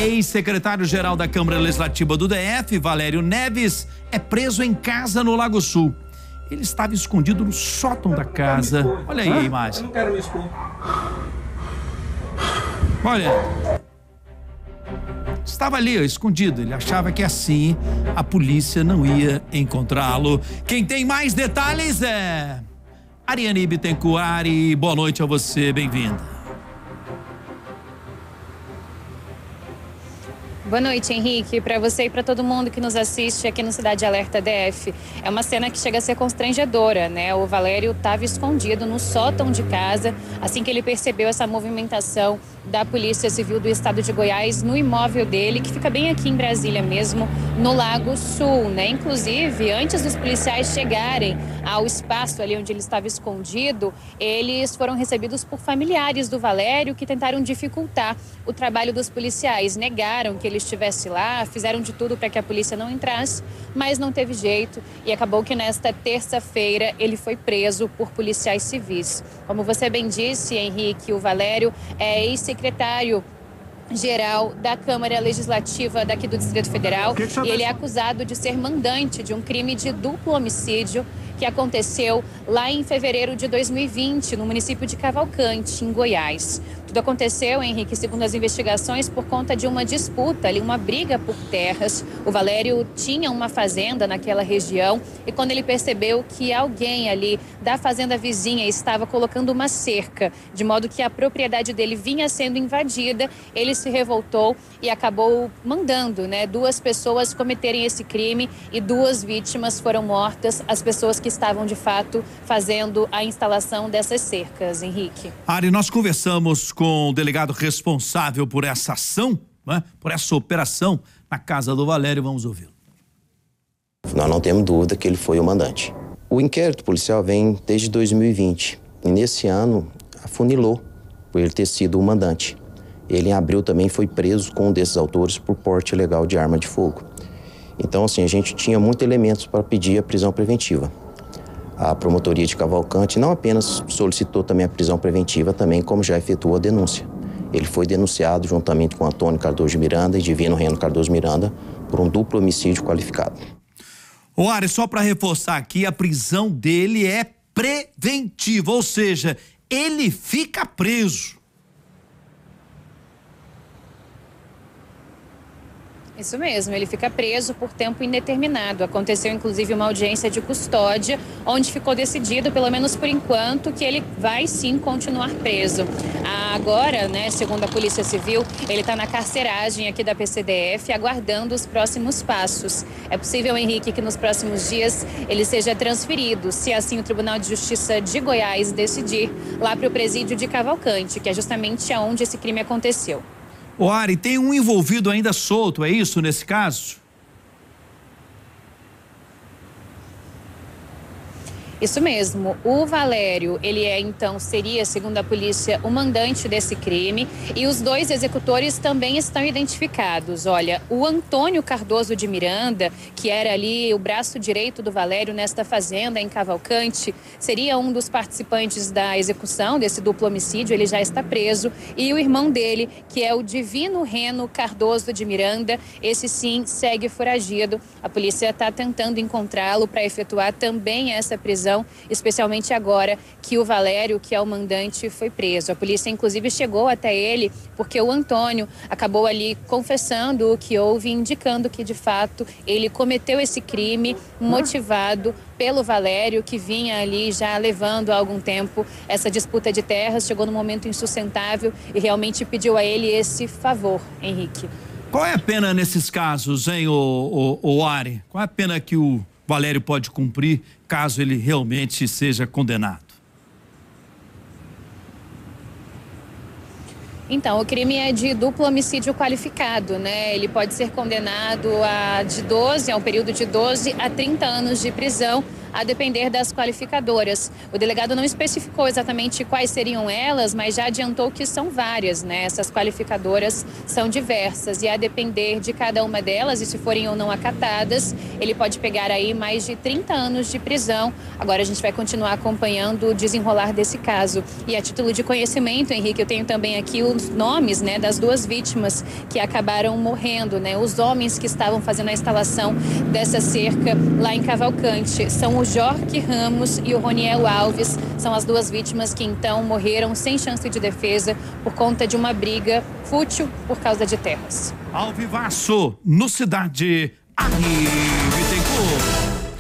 Ex-secretário-geral da Câmara Legislativa do DF, Valério Neves, é preso em casa no Lago Sul. Ele estava escondido no sótão da casa. Olha aí a imagem. Eu não quero me expor. Olha. Estava ali, ó, escondido. Ele achava que assim a polícia não ia encontrá-lo. Quem tem mais detalhes é Ariane Bittencourt. Boa noite a você, bem-vinda. Boa noite, Henrique, para você e para todo mundo que nos assiste aqui no Cidade Alerta DF. É uma cena que chega a ser constrangedora, né? O Valério estava escondido no sótão de casa assim que ele percebeu essa movimentação da Polícia Civil do Estado de Goiás no imóvel dele, que fica bem aqui em Brasília mesmo, no Lago Sul, né? Inclusive, antes dos policiais chegarem ao espaço ali onde ele estava escondido, eles foram recebidos por familiares do Valério que tentaram dificultar o trabalho dos policiais, negaram que ele estivesse lá, fizeram de tudo para que a polícia não entrasse, mas não teve jeito e acabou que nesta terça-feira ele foi preso por policiais civis. Como você bem disse, Henrique, o Valério é ex-secretário geral da Câmara Legislativa daqui do Distrito Federal e ele é acusado de ser mandante de um crime de duplo homicídio que aconteceu lá em fevereiro de 2020, no município de Cavalcante, em Goiás. Tudo aconteceu, Henrique, segundo as investigações, por conta de uma disputa ali, uma briga por terras. O Valério tinha uma fazenda naquela região e quando ele percebeu que alguém ali da fazenda vizinha estava colocando uma cerca, de modo que a propriedade dele vinha sendo invadida, ele se revoltou e acabou mandando, né, 2 pessoas cometerem esse crime e 2 vítimas foram mortas, as pessoas que estavam de fato fazendo a instalação dessas cercas, Henrique. Ari, nós conversamos com o delegado responsável por essa ação, né, por essa operação na casa do Valério, vamos ouvi-lo. Nós não temos dúvida que ele foi o mandante. O inquérito policial vem desde 2020 e nesse ano afunilou por ele ter sido o mandante. Ele em abril também foi preso com um desses autores por porte ilegal de arma de fogo. Então, assim, a gente tinha muitos elementos para pedir a prisão preventiva. A promotoria de Cavalcante não apenas solicitou também a prisão preventiva, também como já efetuou a denúncia. Ele foi denunciado juntamente com Antônio Cardoso de Miranda e Divino Reno Cardoso Miranda por um duplo homicídio qualificado. Ô Ari, só para reforçar aqui, a prisão dele é preventiva, ou seja, ele fica preso. Isso mesmo, ele fica preso por tempo indeterminado. Aconteceu inclusive uma audiência de custódia, onde ficou decidido, pelo menos por enquanto, que ele vai sim continuar preso. Agora, né, segundo a Polícia Civil, ele está na carceragem aqui da PCDF, aguardando os próximos passos. É possível, Henrique, que nos próximos dias ele seja transferido, se assim o Tribunal de Justiça de Goiás decidir, lá para o presídio de Cavalcante, que é justamente onde esse crime aconteceu. Ô Ari, tem um envolvido ainda solto, é isso nesse caso? Isso mesmo, o Valério, ele seria, segundo a polícia, o mandante desse crime e os 2 executores também estão identificados. Olha, o Antônio Cardoso de Miranda, que era ali o braço direito do Valério nesta fazenda em Cavalcante, seria um dos participantes da execução desse duplo homicídio, ele já está preso. E o irmão dele, que é o Divino Reno Cardoso de Miranda, esse sim segue foragido. A polícia está tentando encontrá-lo para efetuar também essa prisão, especialmente agora que o Valério, que é o mandante, foi preso. A polícia inclusive chegou até ele porque o Antônio acabou ali confessando o que houve, indicando que de fato ele cometeu esse crime motivado pelo Valério, que vinha ali já levando há algum tempo essa disputa de terras, chegou num momento insustentável e realmente pediu a ele esse favor, Henrique. Qual é a pena nesses casos, hein, o Ari? Qual é a pena que o Valério pode cumprir caso ele realmente seja condenado? Então, o crime é de duplo homicídio qualificado, né? Ele pode ser condenado a um período de 12 a 30 anos de prisão, a depender das qualificadoras. O delegado não especificou exatamente quais seriam elas, mas já adiantou que são várias, né? Essas qualificadoras são diversas e a depender de cada uma delas, e se forem ou não acatadas, ele pode pegar aí mais de 30 anos de prisão. Agora a gente vai continuar acompanhando o desenrolar desse caso. E a título de conhecimento, Henrique, eu tenho também aqui os nomes, né, das duas vítimas que acabaram morrendo, né? Os homens que estavam fazendo a instalação dessa cerca lá em Cavalcante são o Jorge Ramos e o Roniel Alves. São as duas vítimas que então morreram sem chance de defesa por conta de uma briga fútil por causa de terras. Ao vivaço, no Cidade, Ari Bittencourt.